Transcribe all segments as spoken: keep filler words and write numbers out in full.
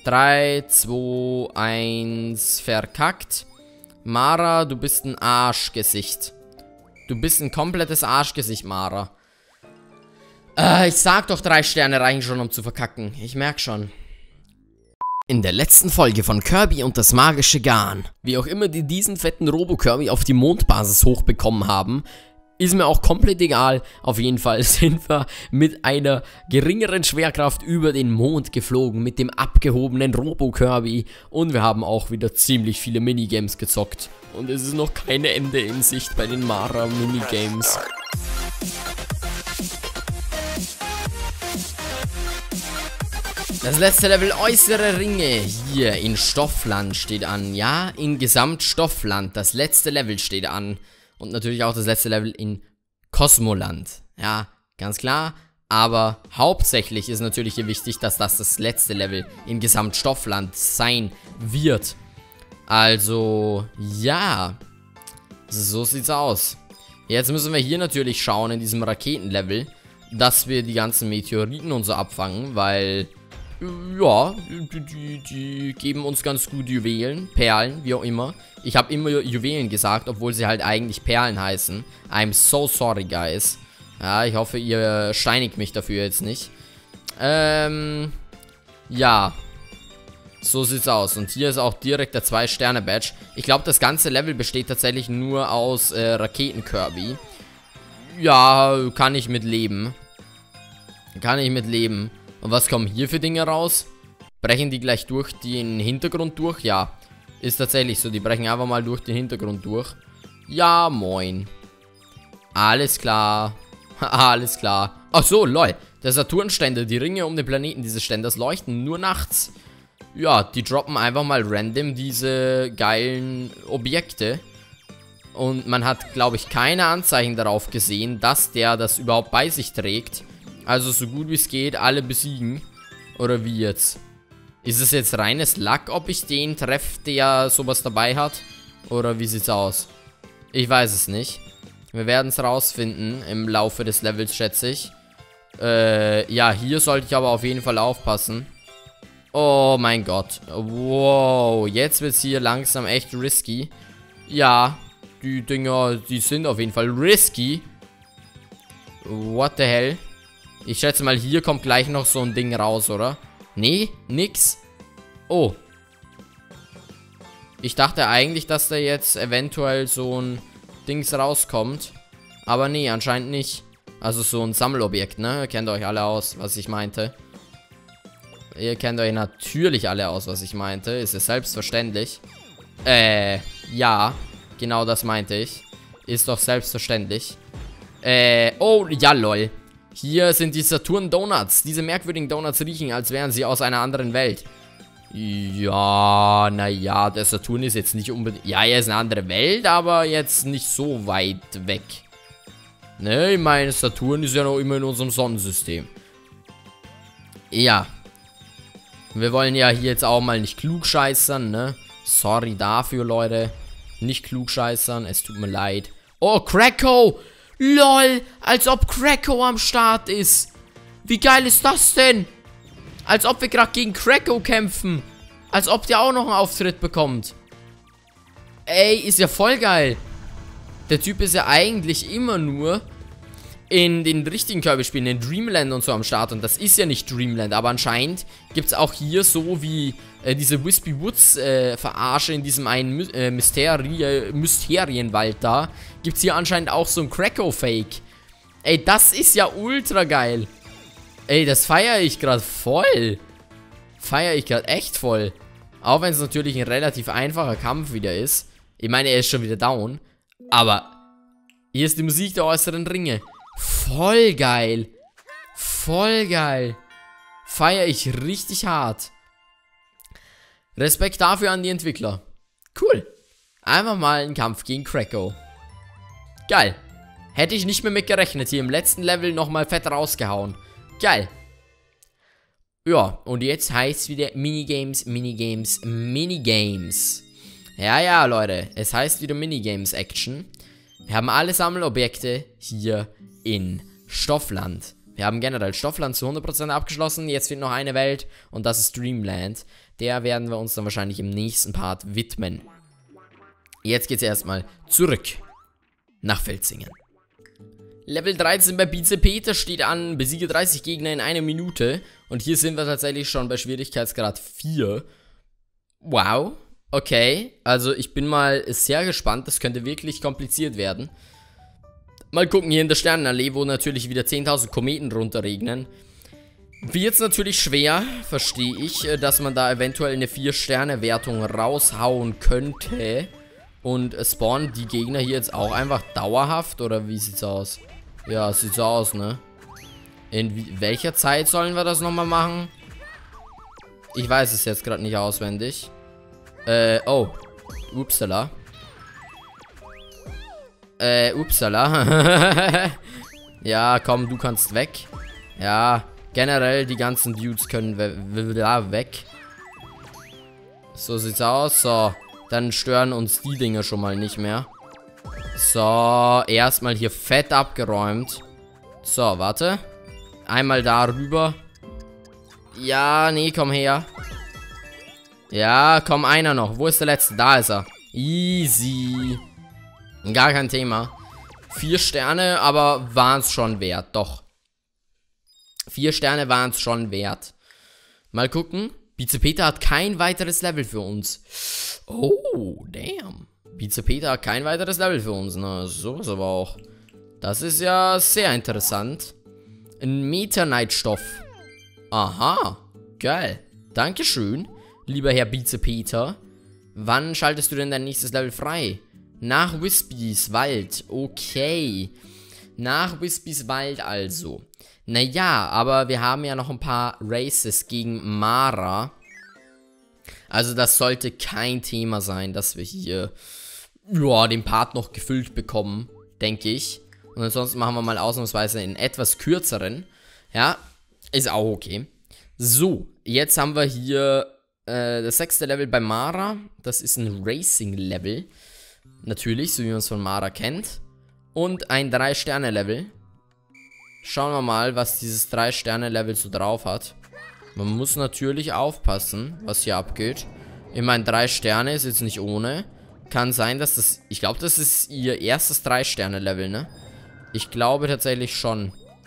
drei, zwei, eins, verkackt. Mara, du bist ein Arschgesicht. Du bist ein komplettes Arschgesicht, Mara. Äh, ich sag doch, drei Sterne reichen schon, um zu verkacken. Ich merk schon. In der letzten Folge von Kirby und das magische Garn, wie auch immer die diesen fetten Robo-Kirby auf die Mondbasis hochbekommen haben, ist mir auch komplett egal. Auf jeden Fall sind wir mit einer geringeren Schwerkraft über den Mond geflogen, mit dem abgehobenen Robo-Kirby. Und wir haben auch wieder ziemlich viele Minigames gezockt. Und es ist noch kein Ende in Sicht bei den Mara-Minigames. Das letzte Level äußere Ringe hier in Stoffland steht an. Ja, in Gesamtstoffland. Das letzte Level steht an. Und natürlich auch das letzte Level in Kosmoland. Ja, ganz klar. Aber hauptsächlich ist natürlich hier wichtig, dass das das letzte Level in Gesamtstoffland sein wird. Also, ja. So sieht's aus. Jetzt müssen wir hier natürlich schauen in diesem Raketenlevel, dass wir die ganzen Meteoriten und so abfangen, weil... Ja, die, die, die geben uns ganz gut Juwelen, Perlen, wie auch immer. Ich habe immer Juwelen gesagt, obwohl sie halt eigentlich Perlen heißen. I'm so sorry, guys. Ja, ich hoffe, ihr steinigt mich dafür jetzt nicht. Ähm, ja. So sieht's aus. Und hier ist auch direkt der zwei Sterne Badge. Ich glaube, das ganze Level besteht tatsächlich nur aus äh, Raketen-Kirby. Ja, kann ich mit leben. Kann ich mit leben. Und was kommen hier für Dinge raus? Brechen die gleich durch den Hintergrund durch? Ja, ist tatsächlich so. Die brechen einfach mal durch den Hintergrund durch. Ja, moin. Alles klar. Alles klar. Ach so, lol. Der Saturnständer, die Ringe um den Planeten dieses Ständers leuchten nur nachts. Ja, die droppen einfach mal random diese geilen Objekte. Und man hat, glaube ich, keine Anzeichen darauf gesehen, dass der das überhaupt bei sich trägt. Also so gut wie es geht, alle besiegen. Oder wie jetzt? Ist es jetzt reines Luck, ob ich den treffe, der sowas dabei hat? Oder wie sieht's aus? Ich weiß es nicht. Wir werden es rausfinden im Laufe des Levels, schätze ich. Äh, ja, hier sollte ich aber auf jeden Fall aufpassen. Oh mein Gott. Wow, jetzt wird es hier langsam echt risky. Ja, die Dinger, die sind auf jeden Fall risky. What the hell? Ich schätze mal, hier kommt gleich noch so ein Ding raus, oder? Nee, nix. Oh. Ich dachte eigentlich, dass da jetzt eventuell so ein Dings rauskommt. Aber nee, anscheinend nicht. Also so ein Sammelobjekt, ne? Kennt euch alle aus, was ich meinte. Ihr kennt euch natürlich alle aus, was ich meinte. Ist es selbstverständlich. Äh, ja. Genau das meinte ich. Ist doch selbstverständlich. Äh, oh, ja, lol. Hier sind die Saturn-Donuts. Diese merkwürdigen Donuts riechen, als wären sie aus einer anderen Welt. Ja, naja, der Saturn ist jetzt nicht unbedingt... Ja, er ist eine andere Welt, aber jetzt nicht so weit weg. Ne, ich meine, Saturn ist ja noch immer in unserem Sonnensystem. Ja. Wir wollen ja hier jetzt auch mal nicht klugscheißern, ne? Sorry dafür, Leute. Nicht klugscheißern, es tut mir leid. Oh, Kracko! LOL, als ob Kracko am Start ist. Wie geil ist das denn? Als ob wir gerade gegen Kracko kämpfen. Als ob der auch noch einen Auftritt bekommt. Ey, ist ja voll geil. Der Typ ist ja eigentlich immer nur in den richtigen Kirby-Spielen, in Dreamland und so am Start. Und das ist ja nicht Dreamland, aber anscheinend gibt es auch hier so wie äh, diese Wispy Woods äh, Verarsche in diesem einen My äh, Mysteri Mysterienwald da. Gibt es hier anscheinend auch so ein Kracko-Fake. Ey, das ist ja ultra geil. Ey, das feiere ich gerade voll. Feiere ich gerade echt voll. Auch wenn es natürlich ein relativ einfacher Kampf wieder ist. Ich meine, er ist schon wieder down. Aber hier ist die Musik der äußeren Ringe. Voll geil. Voll geil. Feiere ich richtig hart. Respekt dafür an die Entwickler. Cool. Einfach mal ein Kampf gegen Kracko. Geil. Hätte ich nicht mehr mit gerechnet. Hier im letzten Level nochmal fett rausgehauen. Geil. Ja, und jetzt heißt es wieder Minigames, Minigames, Minigames. Ja, ja, Leute. Es heißt wieder Minigames Action. Wir haben alle Sammelobjekte hier in Stoffland. Wir haben generell Stoffland zu hundert Prozent abgeschlossen. Jetzt fehlt noch eine Welt und das ist Dreamland. Der werden wir uns dann wahrscheinlich im nächsten Part widmen. Jetzt geht's erstmal zurück nach Velzingen. Level dreizehn bei Bizepeter steht an. Besiege dreißig Gegner in einer Minute. Und hier sind wir tatsächlich schon bei Schwierigkeitsgrad vier. Wow. Okay. Also ich bin mal sehr gespannt. Das könnte wirklich kompliziert werden. Mal gucken hier in der Sternenallee, wo natürlich wieder zehntausend Kometen runterregnen. Wird es natürlich schwer, verstehe ich, dass man da eventuell eine vier Sterne Wertung raushauen könnte. Und spawnen die Gegner hier jetzt auch einfach dauerhaft? Oder wie sieht's aus? Ja, sieht so aus, ne? In welcher Zeit sollen wir das nochmal machen? Ich weiß es jetzt gerade nicht auswendig. Äh, oh. Upsala. Äh, upsala. Ja, komm, du kannst weg. Ja, generell die ganzen Dudes können we weg. So sieht's aus. So, dann stören uns die Dinge schon mal nicht mehr. So, erstmal hier fett abgeräumt. So, warte. Einmal darüber. Ja, nee, komm her. Ja, komm, einer noch. Wo ist der letzte? Da ist er. Easy. Gar kein Thema. Vier Sterne, aber waren es schon wert. Doch. Vier Sterne waren es schon wert. Mal gucken. Bizepeter hat kein weiteres Level für uns. Oh, damn. Bizepeter hat kein weiteres Level für uns. Na, sowas aber auch. Das ist ja sehr interessant. Ein Meta-Knight-Stoff. Aha. Geil. Dankeschön, lieber Herr Bizepeter. Wann schaltest du denn dein nächstes Level frei? Nach Wispys Wald. Okay. Nach Wispys Wald also. Naja, aber wir haben ja noch ein paar Races gegen Mara. Also das sollte kein Thema sein, dass wir hier ja, den Part noch gefüllt bekommen, denke ich. Und ansonsten machen wir mal ausnahmsweise einen etwas kürzeren. Ja, ist auch okay. So, jetzt haben wir hier äh, das sechste Level bei Mara. Das ist ein Racing-Level. Natürlich, so wie man es von Mara kennt. Und ein drei Sterne Level. Schauen wir mal, was dieses drei Sterne Level so drauf hat. Man muss natürlich aufpassen, was hier abgeht. Ich meine, drei Sterne ist jetzt nicht ohne. Kann sein, dass das... Ich glaube, das ist ihr erstes drei Sterne Level, ne? Ich glaube tatsächlich schon.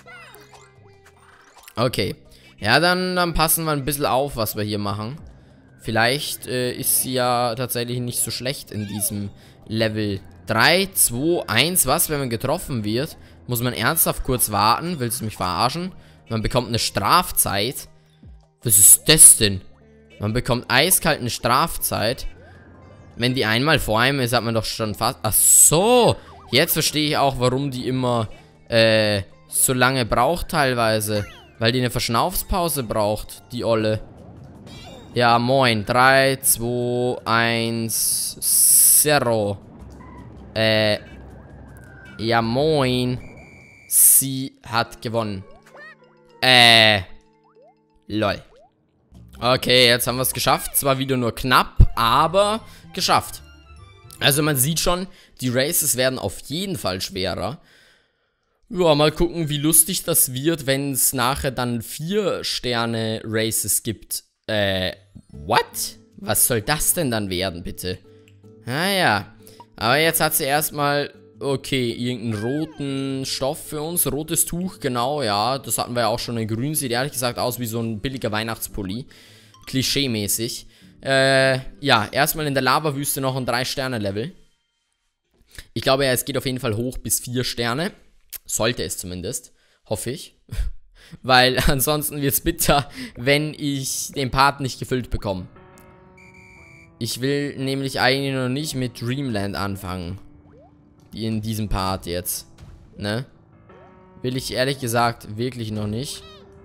Okay. Ja, dann, dann passen wir ein bisschen auf, was wir hier machen. Vielleicht äh, ist sie ja tatsächlich nicht so schlecht in diesem Level. drei, zwei, eins, was? Wenn man getroffen wird, muss man ernsthaft kurz warten. Willst du mich verarschen? Man bekommt eine Strafzeit. Was ist das denn? Man bekommt eiskalt eine Strafzeit. Wenn die einmal vor einem ist, hat man doch schon fast... Ach so! Jetzt verstehe ich auch, warum die immer äh, so lange braucht teilweise. Weil die eine Verschnaufspause braucht, die Olle. Ja, moin. drei, zwei, eins, zero. Äh. Ja, moin. Sie hat gewonnen. Äh. Lol. Okay, jetzt haben wir es geschafft. Zwar wieder nur knapp, aber geschafft. Also man sieht schon, die Races werden auf jeden Fall schwerer. Ja, mal gucken, wie lustig das wird, wenn es nachher dann vier Sterne Races gibt. Äh, what? Was soll das denn dann werden, bitte? Naja, aber jetzt hat sie erstmal, okay, irgendeinen roten Stoff für uns. Rotes Tuch, genau, ja. Das hatten wir ja auch schon in grün. Sieht ehrlich gesagt aus wie so ein billiger Weihnachtspulli. Klischee-mäßig. Äh, ja, erstmal in der Lava-Wüste noch ein drei Sterne Level. Ich glaube ja, es geht auf jeden Fall hoch bis vier Sterne. Sollte es zumindest. Hoffe ich. Weil ansonsten wird es bitter, wenn ich den Part nicht gefüllt bekomme. Ich will nämlich eigentlich noch nicht mit Dreamland anfangen. In diesem Part jetzt. Ne? Will ich ehrlich gesagt wirklich noch nicht.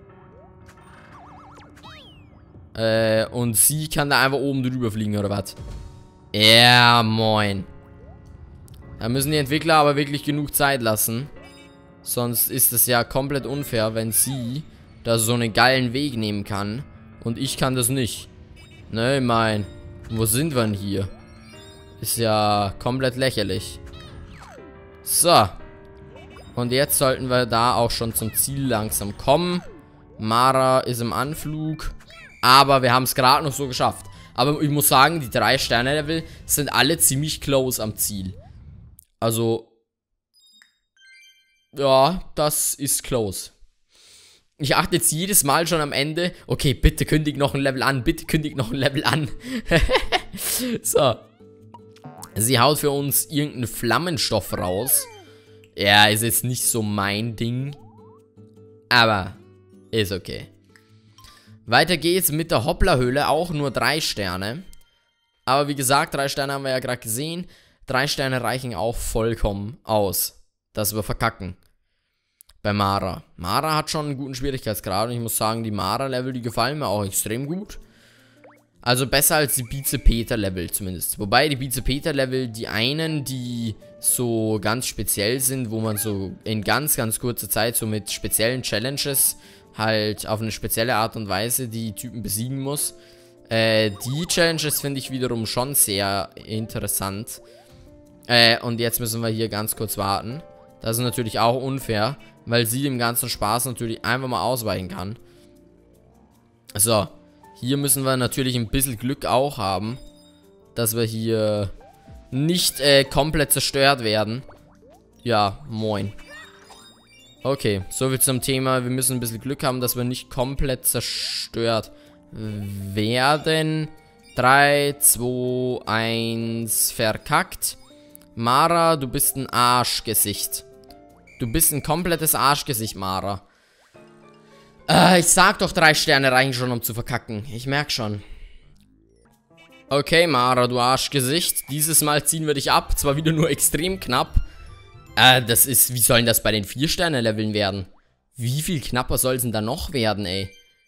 Äh, und sie kann da einfach oben drüber fliegen, oder was? Ja, moin. Da müssen die Entwickler aber wirklich genug Zeit lassen. Sonst ist es ja komplett unfair, wenn sie da so einen geilen Weg nehmen kann. Und ich kann das nicht. Ne, ich mein, wo sind wir denn hier? Ist ja komplett lächerlich. So. Und jetzt sollten wir da auch schon zum Ziel langsam kommen. Mara ist im Anflug. Aber wir haben es gerade noch so geschafft. Aber ich muss sagen, die drei Sterne Level sind alle ziemlich close am Ziel. Also, ja, das ist close. Ich achte jetzt jedes Mal schon am Ende. Okay, bitte kündig noch ein Level an. Bitte kündig noch ein Level an. So. Sie haut für uns irgendeinen Flammenstoff raus. Ja, ist jetzt nicht so mein Ding. Aber ist okay. Weiter geht's mit der Hopplerhöhle. Auch nur drei Sterne. Aber wie gesagt, drei Sterne haben wir ja gerade gesehen. Drei Sterne reichen auch vollkommen aus, dass wir verkacken. Bei Mara. Mara hat schon einen guten Schwierigkeitsgrad. Und ich muss sagen, die Mara-Level, die gefallen mir auch extrem gut. Also besser als die Bize-Peter-Level zumindest. Wobei die Bize-Peter-Level, die einen, die so ganz speziell sind, wo man so in ganz, ganz kurzer Zeit so mit speziellen Challenges halt auf eine spezielle Art und Weise die Typen besiegen muss. Äh, die Challenges finde ich wiederum schon sehr interessant. Äh, und jetzt müssen wir hier ganz kurz warten. Das ist natürlich auch unfair, weil sie dem ganzen Spaß natürlich einfach mal ausweichen kann. So, hier müssen wir natürlich ein bisschen Glück auch haben, dass wir hier nicht äh, komplett zerstört werden. Ja, moin. Okay, soviel zum Thema, wir müssen ein bisschen Glück haben, dass wir nicht komplett zerstört werden. drei, zwei, eins, verkackt. Mara, du bist ein Arschgesicht. Du bist ein komplettes Arschgesicht, Mara. Äh, ich sag doch, drei Sterne reichen schon, um zu verkacken. Ich merk schon. Okay, Mara, du Arschgesicht. Dieses Mal ziehen wir dich ab. Zwar wieder nur extrem knapp. Äh, das ist... Wie sollen das bei den vier Sterne Leveln werden? Wie viel knapper soll es denn da noch werden, ey?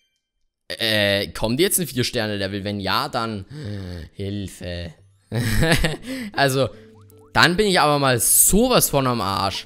Äh, kommt jetzt ein vier Sterne Level? Wenn ja, dann... Hilfe. Also... Dann bin ich aber mal sowas von am Arsch.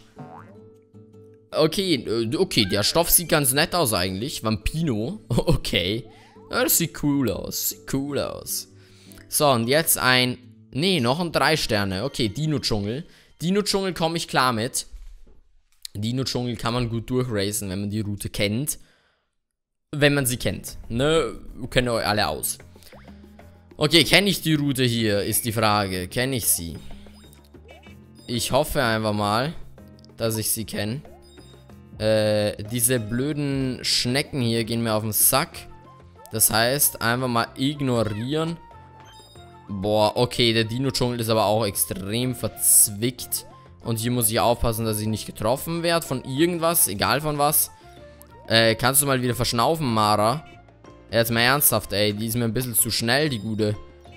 Okay, okay, der Stoff sieht ganz nett aus eigentlich. Vampino. Okay. Ja, das sieht cool aus. Sieht cool aus. So, und jetzt ein... Nee, noch ein drei Sterne. Okay, Dino-Dschungel. Dino-Dschungel komme ich klar mit. Dino-Dschungel kann man gut durchracen, wenn man die Route kennt. Wenn man sie kennt. Ne, kennt ihr euch alle aus. Okay, kenne ich die Route hier, ist die Frage. Kenne ich sie? Ich hoffe einfach mal, dass ich sie kenne. Äh, diese blöden Schnecken hier gehen mir auf den Sack. Das heißt, einfach mal ignorieren. Boah, okay, der Dino-Dschungel ist aber auch extrem verzwickt. Und hier muss ich aufpassen, dass ich nicht getroffen werde von irgendwas, egal von was. Äh, kannst du mal wieder verschnaufen, Mara? Jetzt mal ernsthaft, ey, die ist mir ein bisschen zu schnell, die gute.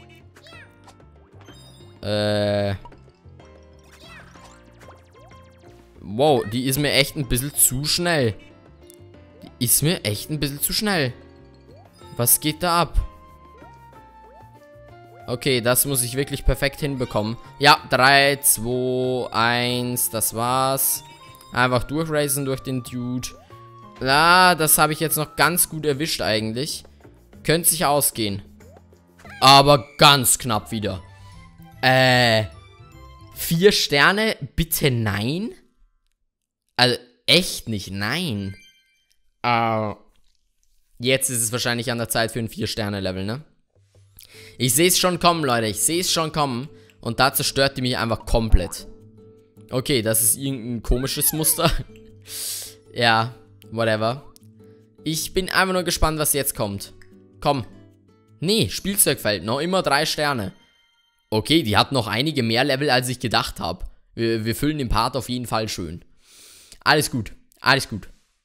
Äh... Wow, die ist mir echt ein bisschen zu schnell. Die ist mir echt ein bisschen zu schnell. Was geht da ab? Okay, das muss ich wirklich perfekt hinbekommen. Ja, drei, zwei, eins, das war's. Einfach durchracen durch den Dude. Ja, das habe ich jetzt noch ganz gut erwischt eigentlich. Könnte sich ausgehen. Aber ganz knapp wieder. Äh, vier Sterne? Bitte nein? Also, echt nicht, nein. Uh, jetzt ist es wahrscheinlich an der Zeit für ein vier Sterne Level, ne? Ich sehe es schon kommen, Leute. Ich sehe es schon kommen. Und da zerstört die mich einfach komplett. Okay, das ist irgendein komisches Muster. Ja, whatever. Ich bin einfach nur gespannt, was jetzt kommt. Komm. Nee, Spielzeugfeld. Noch immer drei Sterne. Okay, die hat noch einige mehr Level, als ich gedacht habe. Wir, wir füllen den Part auf jeden Fall schön. Alles gut, alles gut.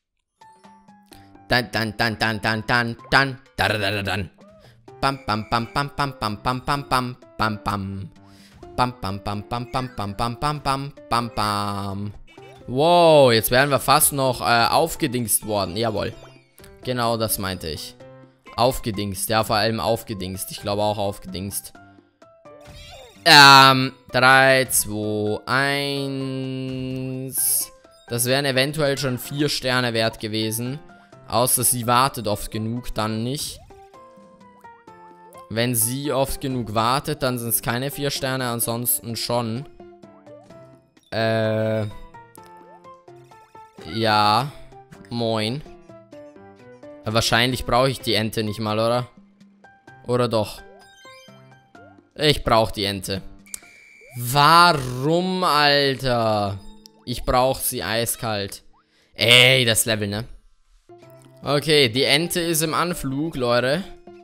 Dann, dann, dann, dann, dann, dann, dann, da, da, da, dann. Bam, bam, bam, bam, bam, bam, bam, bam, bam, bam, bam. Bam, bam, bam, bam, bam, bam, bam, bam, bam, bam, bam. Wow, jetzt wären wir fast noch äh, aufgedingst worden. Jawohl. Genau das meinte ich. Aufgedingst, ja, vor allem aufgedingst. Ich glaube auch aufgedingst. Ähm, drei, zwei, eins. Das wären eventuell schon vier Sterne wert gewesen. Außer sie wartet oft genug, dann nicht. Wenn sie oft genug wartet, dann sind es keine vier Sterne, ansonsten schon. Äh. Ja. Moin. Aber wahrscheinlich brauche ich die Ente nicht mal, oder? Oder doch? Ich brauche die Ente. Warum, Alter? Ich brauche sie eiskalt. Ey, das Level, ne? Okay, die Ente ist im Anflug, Leute.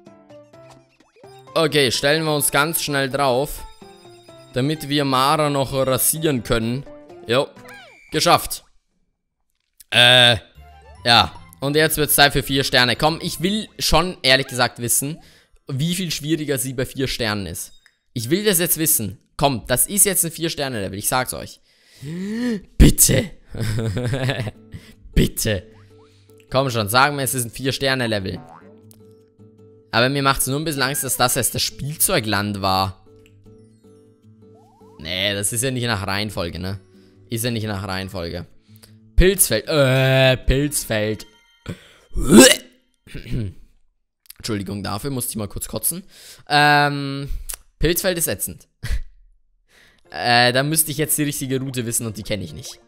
Okay, stellen wir uns ganz schnell drauf. Damit wir Mara noch rasieren können. Jo, geschafft. Äh, ja. Und jetzt wird es Zeit für vier Sterne. Komm, ich will schon, ehrlich gesagt, wissen, wie viel schwieriger sie bei vier Sternen ist. Ich will das jetzt wissen. Komm, das ist jetzt ein vier Sterne Level, ich sag's euch. Bitte. Bitte. Komm schon, sagen wir, es ist ein vier Sterne Level. Aber mir macht es nur ein bisschen Angst, dass das erst das Spielzeugland war. Nee, das ist ja nicht nach Reihenfolge, ne? Ist ja nicht nach Reihenfolge. Pilzfeld. Äh, Pilzfeld. Entschuldigung dafür, musste ich mal kurz kotzen. Ähm, Pilzfeld ist ätzend. äh, da müsste ich jetzt die richtige Route wissen und die kenne ich nicht.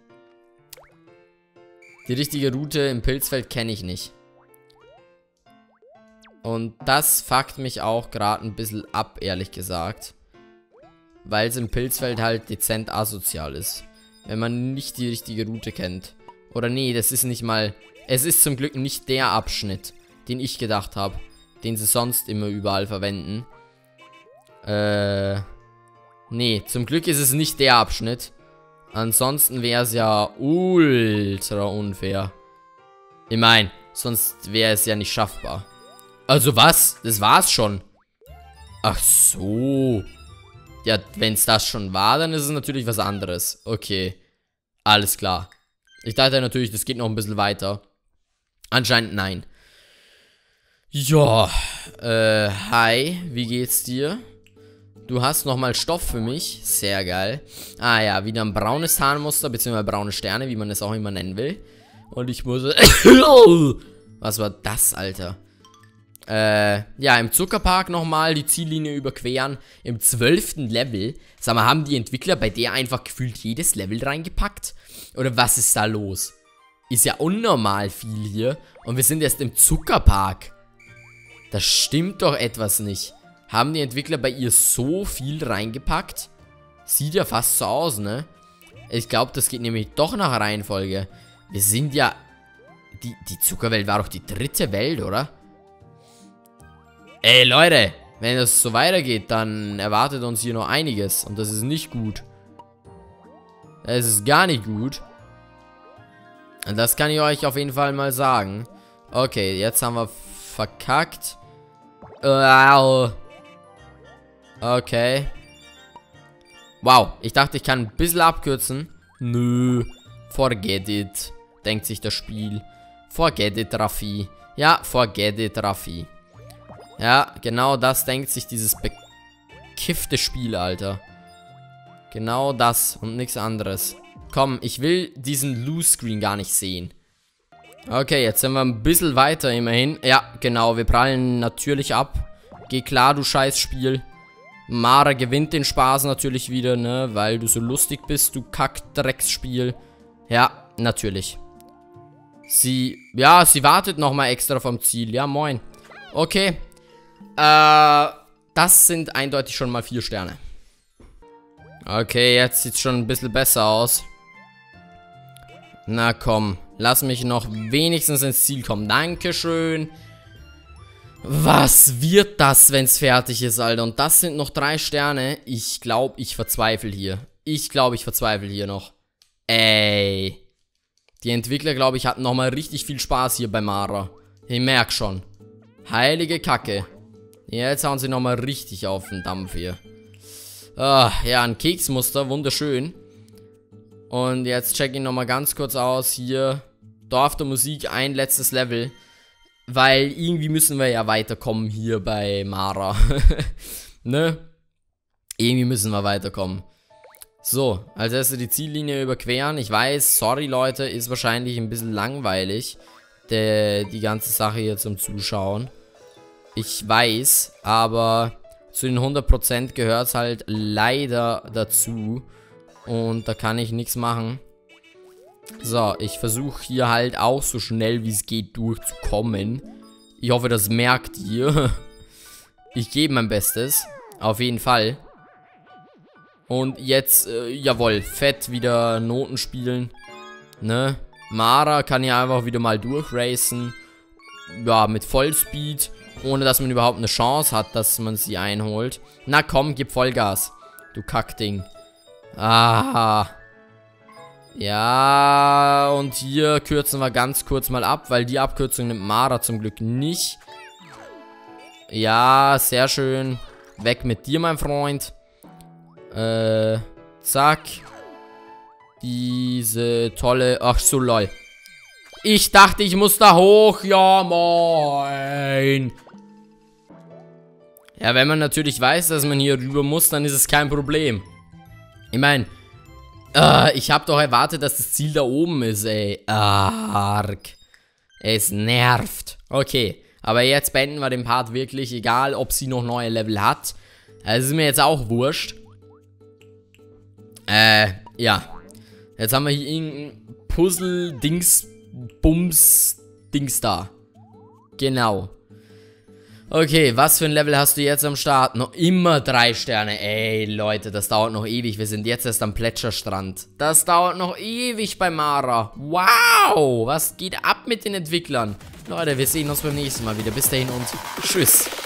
Die richtige Route im Pilzfeld kenne ich nicht. Und das fuckt mich auch gerade ein bisschen ab, ehrlich gesagt. Weil es im Pilzfeld halt dezent asozial ist. Wenn man nicht die richtige Route kennt. Oder nee, das ist nicht mal... Es ist zum Glück nicht der Abschnitt, den ich gedacht habe. Den sie sonst immer überall verwenden. Äh... Nee, zum Glück ist es nicht der Abschnitt. Ansonsten wäre es ja ultra unfair. Ich meine, sonst wäre es ja nicht schaffbar. Also was? Das war's schon. Ach so. Ja, wenn es das schon war, dann ist es natürlich was anderes. Okay. Alles klar. Ich dachte natürlich, das geht noch ein bisschen weiter. Anscheinend nein. Ja. Äh, hi. Wie geht's dir? Du hast nochmal Stoff für mich. Sehr geil. Ah ja, wieder ein braunes Tarnmuster, beziehungsweise braune Sterne, wie man es auch immer nennen will. Und ich muss... Was war das, Alter? Äh, ja, im Zuckerpark nochmal die Ziellinie überqueren. Im zwölften Level. Sag mal, haben die Entwickler bei der einfach gefühlt jedes Level reingepackt? Oder was ist da los? Ist ja unnormal viel hier. Und wir sind erst im Zuckerpark. Das stimmt doch etwas nicht. Haben die Entwickler bei ihr so viel reingepackt? Sieht ja fast so aus, ne? Ich glaube, das geht nämlich doch nach Reihenfolge. Wir sind ja... Die, die Zuckerwelt war doch die dritte Welt, oder? Ey, Leute, wenn das so weitergeht, dann erwartet uns hier noch einiges. Und das ist nicht gut. Das ist gar nicht gut. Und das kann ich euch auf jeden Fall mal sagen. Okay, jetzt haben wir verkackt. Okay. Wow, ich dachte, ich kann ein bisschen abkürzen. Nö, forget it, denkt sich das Spiel. Forget it, Raffi. Ja, forget it, Raffi. Ja, genau das denkt sich dieses bekiffte Spiel, Alter. Genau das und nichts anderes. Komm, ich will diesen Loose-Screen gar nicht sehen. Okay, jetzt sind wir ein bisschen weiter immerhin. Ja, genau, wir prallen natürlich ab. Geh klar, du scheiß Spiel. Mara gewinnt den Spaß natürlich wieder, ne? Weil du so lustig bist, du Kackdrecksspiel. Ja, natürlich. Sie, ja, sie wartet nochmal extra vom Ziel. Ja, moin. Okay. Äh, das sind eindeutig schon mal vier Sterne. Okay, jetzt sieht es schon ein bisschen besser aus. Na komm, lass mich noch wenigstens ins Ziel kommen. Dankeschön. Was wird das, wenn es fertig ist, Alter? Und das sind noch drei Sterne. Ich glaube, ich verzweifle hier. Ich glaube, ich verzweifle hier noch. Ey. Die Entwickler, glaube ich, hatten nochmal richtig viel Spaß hier bei Mara. Ich merke schon. Heilige Kacke. Jetzt hauen sie nochmal richtig auf den Dampf hier. Ah, ja, ein Keksmuster, wunderschön. Und jetzt check ich nochmal ganz kurz aus. Hier, Dorf der Musik, ein letztes Level. Weil irgendwie müssen wir ja weiterkommen hier bei Mara. Ne? Irgendwie müssen wir weiterkommen. So, als erstes die Ziellinie überqueren. Ich weiß, sorry Leute, ist wahrscheinlich ein bisschen langweilig. Der, die ganze Sache hier zum Zuschauen. Ich weiß, aber zu den hundert Prozent gehört es halt leider dazu. Und da kann ich nichts machen. So, ich versuche hier halt auch so schnell wie es geht durchzukommen. Ich hoffe, das merkt ihr. Ich gebe mein Bestes. Auf jeden Fall. Und jetzt, äh, jawohl, fett wieder Noten spielen. Ne? Mara kann hier einfach wieder mal durchracen. Ja, mit Vollspeed. Ohne dass man überhaupt eine Chance hat, dass man sie einholt. Na komm, gib Vollgas. Du Kackding. Ah. Ja, und hier kürzen wir ganz kurz mal ab, weil die Abkürzung nimmt Mara zum Glück nicht. Ja, sehr schön. Weg mit dir, mein Freund. Äh, zack. Diese tolle... Ach so, lol. Ich dachte, ich muss da hoch. Ja, moin. Ja, wenn man natürlich weiß, dass man hier rüber muss, dann ist es kein Problem. Ich meine... Uh, ich habe doch erwartet, dass das Ziel da oben ist, ey. Arg. Es nervt. Okay, aber jetzt beenden wir den Part wirklich, egal ob sie noch neue Level hat. Das ist mir jetzt auch wurscht. Äh, ja. Jetzt haben wir hier irgendein Puzzle-Dings-Bums-Dings da. Genau. Okay, was für ein Level hast du jetzt am Start? Noch immer drei Sterne. Ey, Leute, das dauert noch ewig. Wir sind jetzt erst am Plätscherstrand. Das dauert noch ewig bei Mara. Wow, was geht ab mit den Entwicklern? Leute, wir sehen uns beim nächsten Mal wieder. Bis dahin und tschüss.